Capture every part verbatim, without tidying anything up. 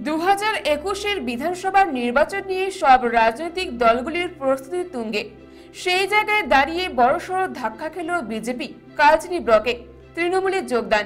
দু হাজার একুশের বিধানসভার নির্বাচন নিয়ে সব রাজনৈতিক দলগুলির প্রস্তুতি তুঙ্গে। সেই জায়গায় দাঁড়িয়ে বড়সড় ধাক্কা খেল বিজেপি কালচিনি ব্লকে তৃণমূলে যোগদান।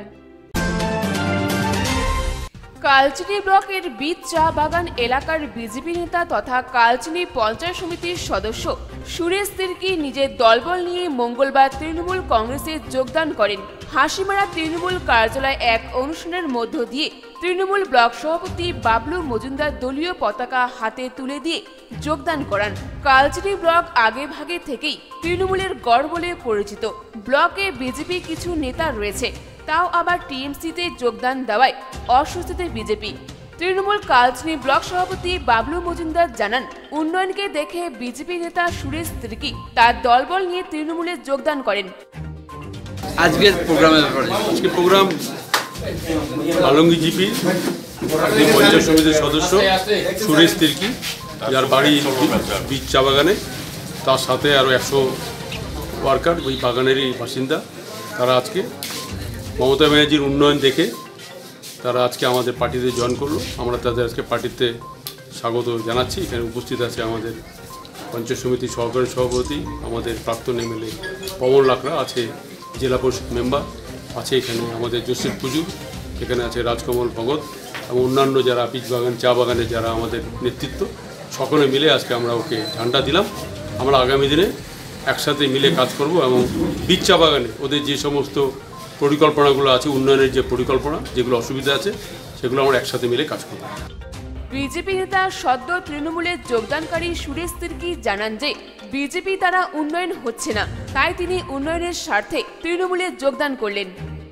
কালচিনি ব্লকের বীজ চা বাগান এলাকার বিজেপি নেতা তথা কালচিনি পঞ্চায়েত সমিতির সদস্য সুরেশ তির্কি নিজের দলবল নিয়ে মঙ্গলবার তৃণমূল কংগ্রেসে যোগদান করেন। হাসিমারা তৃণমূল কার্যালয়ে এক অনুষ্ঠানের মধ্য দিয়ে তৃণমূল ব্লক সভাপতি বাবলু মজুমদার দলীয় পতাকা হাতে তুলে দিয়ে যোগদান করান। কালচিনি ব্লক আগে ভাগে থেকেই তৃণমূলের গড় বলে পরিচিত। ব্লকে বিজেপি কিছু নেতা রয়েছে, তাও আবার টিএমসিতে যোগদান দেওয়ায় অস্বস্তিতে বিজেপি। তৃণমূল কালচিনি ব্লক সভাপতি বাবলু মজুমদার জানান, উন্নয়নকে দেখে বিজেপি নেতা সুরেশ তির্কি তার দলবল নিয়ে তৃণমূলে যোগদান করেন। আজকের প্রোগ্রামের ব্যাপারে আজকে প্রোগ্রাম আলমগীর জিপি পঞ্চায়েত সমিতির সদস্য সুরেশ তির্কি, যার বাড়ি বীজ চা বাগানে, তার সাথে আরও একশো ওয়ার্কার ওই বাগানেরই বাসিন্দা। তারা আজকে মমতা ব্যানার্জির উন্নয়ন দেখে তারা আজকে আমাদের পার্টিতে জয়েন করলো। আমরা তাদের আজকে পার্টিতে স্বাগত জানাচ্ছি। এখানে উপস্থিত আছে আমাদের পঞ্চায়েত সমিতির সহকারী সভাপতি, আমাদের প্রাক্তন এমএলএ পবন লাকড়া আছে, জেলা পরিষদ মেম্বার আছে, এখানে আমাদের জোসেফ পুজু, এখানে আছে রাজকমল ভগত এবং অন্যান্য যারা বীজ বাগান চা বাগানে যারা আমাদের নেতৃত্ব, সকলে মিলে আজকে আমরা ওকে ঝান্ডা দিলাম। আমরা আগামী দিনে একসাথে মিলে কাজ করব এবং বীজ চা বাগানে ওদের যে সমস্ত পরিকল্পনাগুলো আছে, উন্নয়নের যে পরিকল্পনা, যেগুলো অসুবিধা আছে, সেগুলো আমরা একসাথে মিলে কাজ করব। বিজেপি নেতা সদ্য তৃণমূলে যোগদানকারী সুরেশ তির্কি জানান যে বিজেপি দ্বারা উন্নয়ন হচ্ছে না, তাই তিনি উন্নয়নের স্বার্থে তৃণমূলে যোগদান করলেন।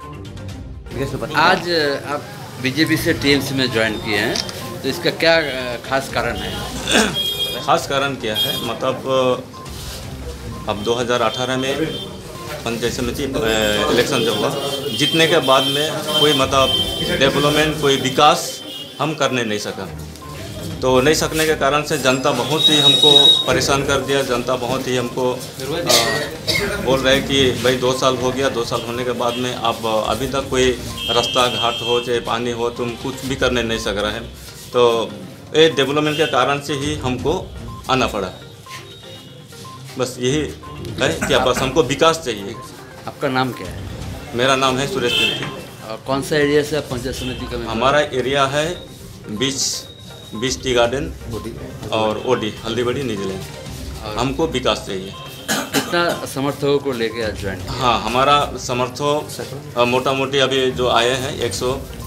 आज आप बीजेपी से टीएमसी में ज्वाइन किए हैं, तो इसका क्या खास कारण है? खास कारण क्या है, मतलब अब दो हज़ार अठारह में पंचायत समिति इलेक्शन जब हुआ, जीतने के बाद में कोई मतलब डेवलपमेंट, कोई विकास हम करने नहीं सका। तो नहीं सकने के कारण से जनता बहुत ही हमको परेशान कर दिया। जनता बहुत ही हमको आ, बोल रहे कि भाई दो साल हो गया, दो साल होने के बाद में आप अभी तक कोई रास्ता घाट हो चाहे पानी हो, तुम कुछ भी करने नहीं सक रहा है। तो ये डेवलपमेंट के कारण से ही हमको आना पड़ा। बस यही है कि बस हमको विकास चाहिए। आपका नाम क्या है? मेरा नाम है सुरेश तिर्की। कौन सा एरिया से आप पंचायत समिति का? हमारा एरिया है बीच बीच टी गार्डन और ओडी हल्दीबड़ी न्यूजीलैंड। हमको विकास चाहिए। कितना समर्थकों को लेके आज ज्वाइन? हाँ, हमारा समर्थक मोटा मोटी अभी जो आए हैं एक सौ